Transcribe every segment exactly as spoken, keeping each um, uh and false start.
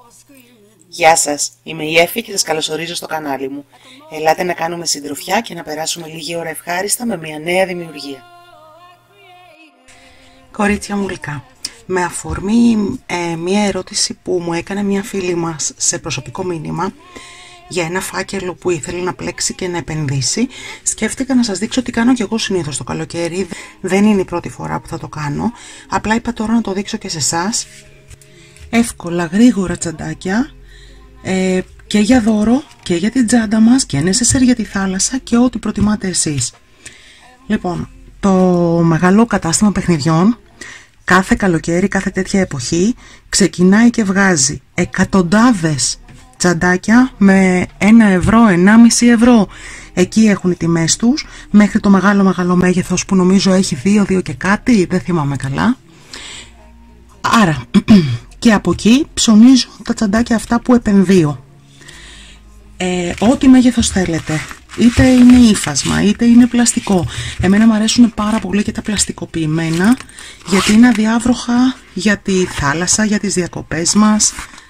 Γεια σας, είμαι η Εφη και σας καλωσορίζω στο κανάλι μου. Ελάτε να κάνουμε συντροφιά και να περάσουμε λίγη ώρα ευχάριστα με μια νέα δημιουργία. Κορίτσια μου γλυκά, με αφορμή ε, μια ερώτηση που μου έκανε μια φίλη μας σε προσωπικό μήνυμα για ένα φάκελο που ήθελε να πλέξει και να επενδύσει, σκέφτηκα να σας δείξω τι κάνω και εγώ συνήθως το καλοκαίρι. Δεν είναι η πρώτη φορά που θα το κάνω, απλά είπα τώρα να το δείξω και σε εσάς. Εύκολα, γρήγορα τσαντάκια, ε, και για δώρο και για την τσάντα μας και νεσεσέρ για τη θάλασσα και ό,τι προτιμάτε εσείς. Λοιπόν, το μεγάλο κατάστημα παιχνιδιών κάθε καλοκαίρι, κάθε τέτοια εποχή ξεκινάει και βγάζει εκατοντάδες τσαντάκια με ένα ευρώ, ενάμιση ευρώ. Εκεί έχουν οι τιμές τους, μέχρι το μεγάλο μεγάλο μέγεθος που νομίζω έχει δύο, δύο και κάτι, δεν θυμάμαι καλά. Άρα και από εκεί ψωνίζω τα τσαντάκια αυτά που επενδύω. Ε, ό,τι μέγεθος θέλετε, είτε είναι ύφασμα είτε είναι πλαστικό. Εμένα μου αρέσουν πάρα πολύ και τα πλαστικοποιημένα, γιατί είναι αδιάβροχα για τη θάλασσα, για τις διακοπές μας.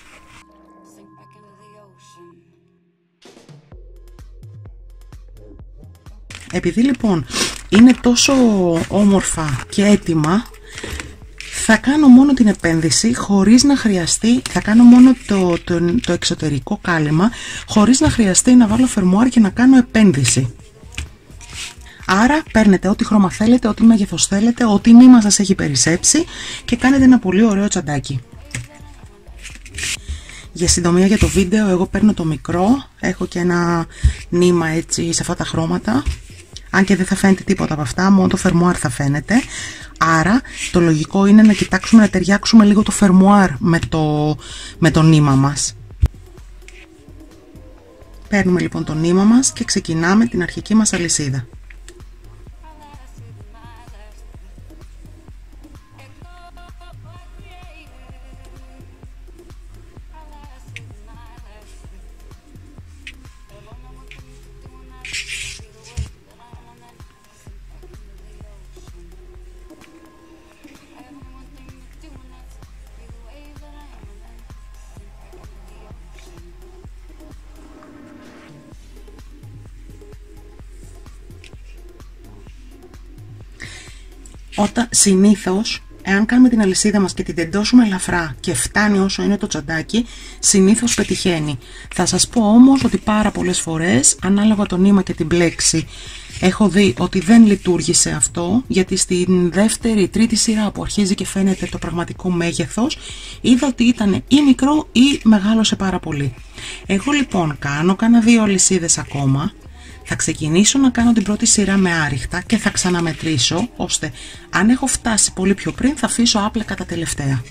Επειδή λοιπόν είναι τόσο όμορφα και έτοιμα, θα κάνω μόνο την επένδυση χωρίς να χρειαστεί, θα κάνω μόνο το, το, το εξωτερικό κάλυμα χωρίς να χρειαστεί να βάλω φερμουάρ και να κάνω επένδυση. Άρα παίρνετε ό,τι χρώμα θέλετε, ό,τι μέγεθος θέλετε, ό,τι νήμα σας έχει περισσέψει και κάνετε ένα πολύ ωραίο τσαντάκι. Για συντομία για το βίντεο, εγώ παίρνω το μικρό, έχω και ένα νήμα έτσι σε αυτά τα χρώματα, αν και δεν θα φαίνεται τίποτα από αυτά, μόνο το φερμουάρ θα φαίνεται. Άρα το λογικό είναι να κοιτάξουμε να ταιριάξουμε λίγο το φερμουάρ με το, με το νήμα μας. Παίρνουμε λοιπόν το νήμα μας και ξεκινάμε την αρχική μας αλυσίδα. Όταν, συνήθως, εάν κάνουμε την αλυσίδα μας και την τεντώσουμε ελαφρά και φτάνει όσο είναι το τσαντάκι, συνήθως πετυχαίνει. Θα σας πω όμως ότι πάρα πολλές φορές, ανάλογα το νήμα και την πλέξη, έχω δει ότι δεν λειτουργήσε αυτό, γιατί στην δεύτερη, τρίτη σειρά που αρχίζει και φαίνεται το πραγματικό μέγεθος, είδα ότι ήταν ή μικρό ή μεγάλωσε πάρα πολύ. Εγώ λοιπόν κάνω κάνα δύο αλυσίδες ακόμα. Θα ξεκινήσω να κάνω την πρώτη σειρά με άριχτα και θα ξαναμετρήσω, ώστε αν έχω φτάσει πολύ πιο πριν θα αφήσω άπλεκα τα τελευταία.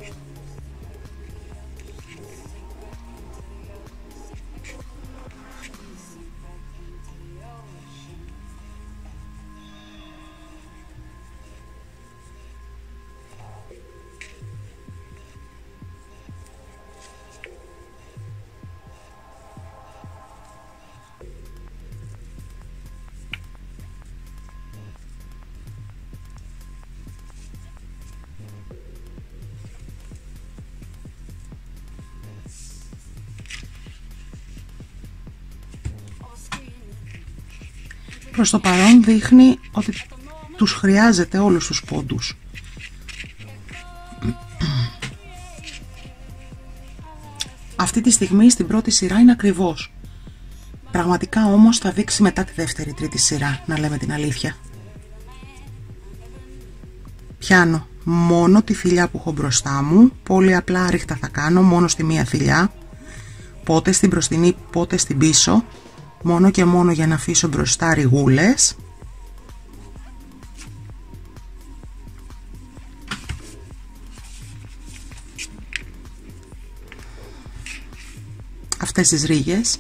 Προς το παρόν δείχνει ότι τους χρειάζεται όλους τους πόντους. Αυτή τη στιγμή στην πρώτη σειρά είναι ακριβώς. Πραγματικά όμως θα δείξει μετά τη δεύτερη τρίτη σειρά, να λέμε την αλήθεια. Πιάνω μόνο τη θηλιά που έχω μπροστά μου, πολύ απλά άριχτα θα κάνω, μόνο στη μία θηλιά, πότε στην μπροστινή, πότε στην πίσω, μόνο και μόνο για να αφήσω μπροστά ριγούλες. Αυτές τις ρίγες.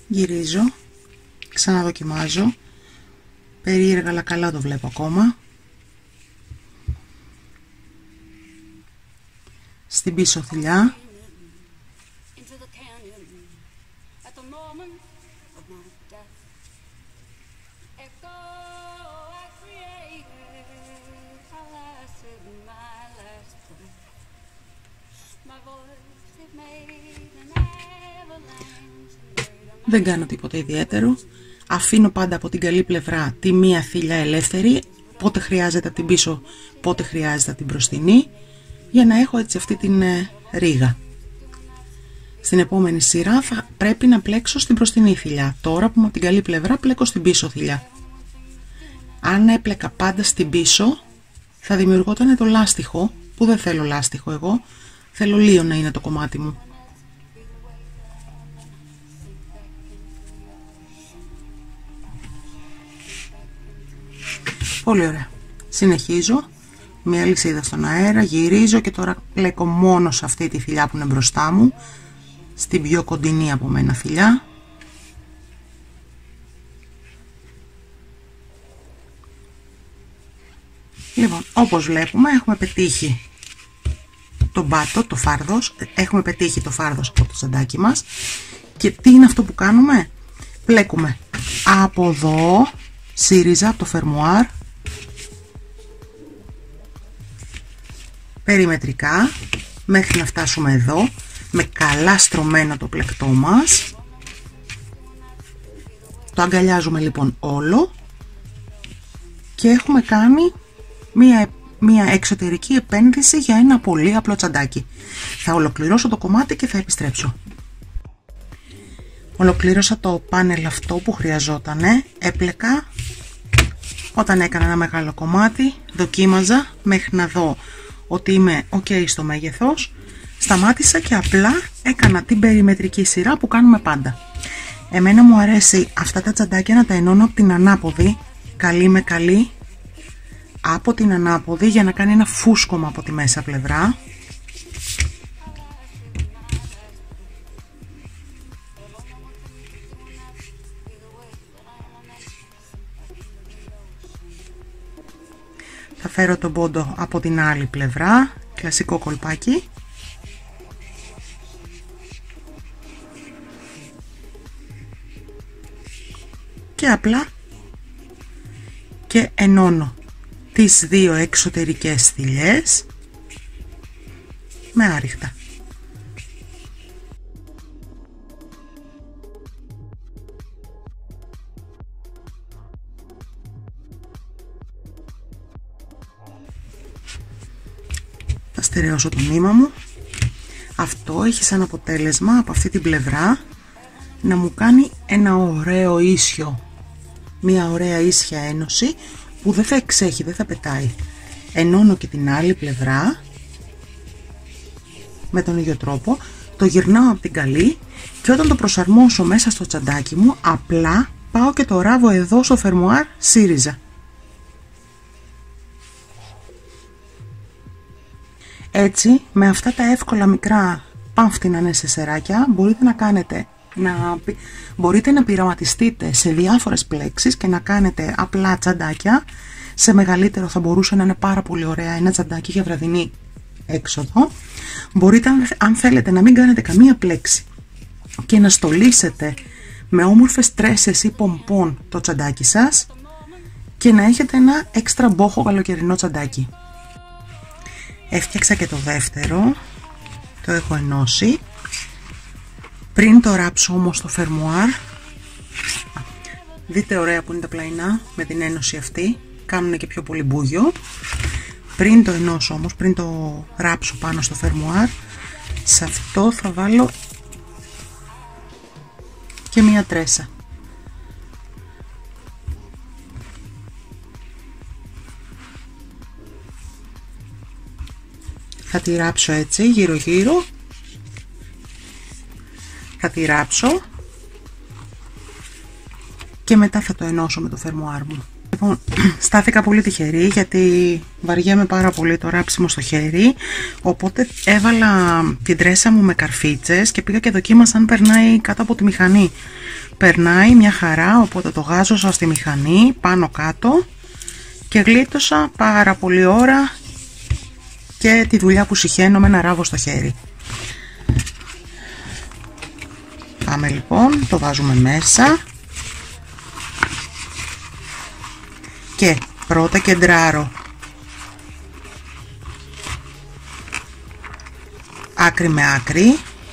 Γυρίζω, ξαναδοκιμάζω, περίεργα αλλά καλά το βλέπω ακόμα. Στην πίσω θηλιά. Δεν κάνω τίποτα ιδιαίτερο. Αφήνω πάντα από την καλή πλευρά τη μία θηλιά ελεύθερη, πότε χρειάζεται από την πίσω, πότε χρειάζεται από την μπροστινή, για να έχω έτσι αυτή την ε, ρίγα. Στην επόμενη σειρά θα πρέπει να πλέξω στην μπροστινή θηλιά. Τώρα που είμαι από την καλή πλευρά πλέκω στην πίσω θηλιά. Αν έπλεκα πάντα στην πίσω θα δημιουργόταν το λάστιχο, που δεν θέλω λάστιχο εγώ, θέλω λίο να είναι το κομμάτι μου. Πολύ ωραία. Συνεχίζω, μια λυσίδα στον αέρα, γυρίζω και τώρα πλέκω μόνο σε αυτή τη θηλιά που είναι μπροστά μου, στην πιο κοντινή από μένα θηλιά. Λοιπόν, όπως βλέπουμε έχουμε πετύχει τον πάτο, το φάρδος, έχουμε πετύχει το φάρδος από το τσαντάκι μας. Και τι είναι αυτό που κάνουμε? Πλέκουμε από εδώ, σύριζα, από το φερμουάρ, περιμετρικά, μέχρι να φτάσουμε εδώ, με καλά στρωμένο το πλεκτό μας. Το αγκαλιάζουμε λοιπόν όλο και έχουμε κάνει μία, μία εξωτερική επένδυση για ένα πολύ απλό τσαντάκι. Θα ολοκληρώσω το κομμάτι και θα επιστρέψω. Ολοκλήρωσα το πάνελ αυτό που χρειαζότανε, έπλεκα. Όταν έκανα ένα μεγάλο κομμάτι, δοκίμαζα μέχρι να δω ότι είμαι ok στο μέγεθος, σταμάτησα και απλά έκανα την περιμετρική σειρά που κάνουμε πάντα. Εμένα μου αρέσει αυτά τα τσαντάκια να τα ενώνω από την ανάποδη, καλή με καλή, από την ανάποδη για να κάνει ένα φούσκωμα από τη μέσα πλευρά. Θα φέρω τον πόντο από την άλλη πλευρά, κλασικό κολπάκι. Και απλά και ενώνω τις δύο εξωτερικές θηλιές με άριχτα. Θα στερεώσω το νήμα μου. Αυτό έχει σαν αποτέλεσμα από αυτή την πλευρά να μου κάνει ένα ωραίο ίσιο, μια ωραία ίσια ένωση που δεν θα εξέχει, δεν θα πετάει. Ενώνω και την άλλη πλευρά με τον ίδιο τρόπο, το γυρνάω από την καλή και όταν το προσαρμόσω μέσα στο τσαντάκι μου απλά πάω και το ράβω εδώ στο φερμουάρ σύριζα. Έτσι, με αυτά τα εύκολα μικρά πάμφτινα νεσεσεράκια μπορείτε να κάνετε, να, μπορείτε να πειραματιστείτε σε διάφορες πλέξεις και να κάνετε απλά τσαντάκια. Σε μεγαλύτερο θα μπορούσε να είναι πάρα πολύ ωραία ένα τσαντάκι για βραδινή έξοδο. Μπορείτε, αν θέλετε, να μην κάνετε καμία πλέξη και να στολίσετε με όμορφες τρέσες ή πομπών το τσαντάκι σας και να έχετε ένα έξτρα μπόχο καλοκαιρινό τσαντάκι. Έφτιαξα και το δεύτερο, το έχω ενώσει. Πριν το ράψω όμως το φερμουάρ, δείτε ωραία που είναι τα πλαϊνά με την ένωση αυτή, κάνουν και πιο πολύ μπούγιο. Πριν το ενώσω όμως, πριν το ράψω πάνω στο φερμουάρ, σε αυτό θα βάλω και μία τρέσα. Θα τη ράψω έτσι γύρω γύρω, θα τη ράψω και μετά θα το ενώσω με το φερμουάρ μου. Λοιπόν, στάθηκα πολύ τυχερή γιατί βαριέμαι πάρα πολύ το ράψιμο στο χέρι, οπότε έβαλα την τρέσα μου με καρφίτσες και πήγα και δοκίμασα αν περνάει κάτω από τη μηχανή. Περνάει μια χαρά, οπότε το γάζωσα στη μηχανή πάνω κάτω και γλίτωσα πάρα πολύ ώρα και τη δουλειά που συχαίνω με ένα ράβο στο χέρι. Πάμε λοιπόν, το βάζουμε μέσα και πρώτα κεντράρω άκρη με άκρη,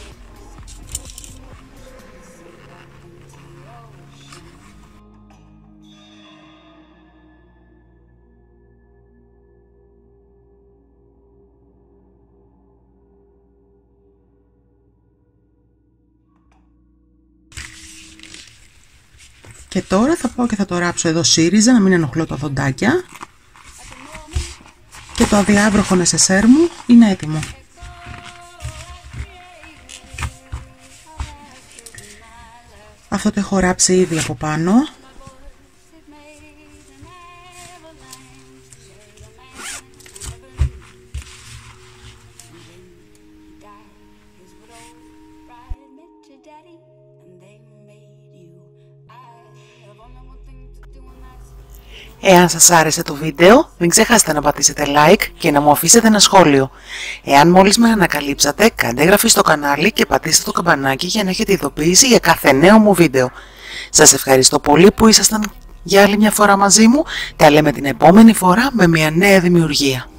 και τώρα θα πάω και θα το ράψω εδώ σύριζα, να μην ενοχλώ τα δοντάκια, και το αδιάβροχο νεσεσέρ μου είναι έτοιμο. Αυτό το έχω ράψει ήδη από πάνω. Εάν σας άρεσε το βίντεο, μην ξεχάσετε να πατήσετε like και να μου αφήσετε ένα σχόλιο. Εάν μόλις με ανακαλύψατε, κάντε εγγραφή στο κανάλι και πατήστε το καμπανάκι για να έχετε ειδοποίηση για κάθε νέο μου βίντεο. Σας ευχαριστώ πολύ που ήσασταν για άλλη μια φορά μαζί μου. Τα λέμε την επόμενη φορά με μια νέα δημιουργία.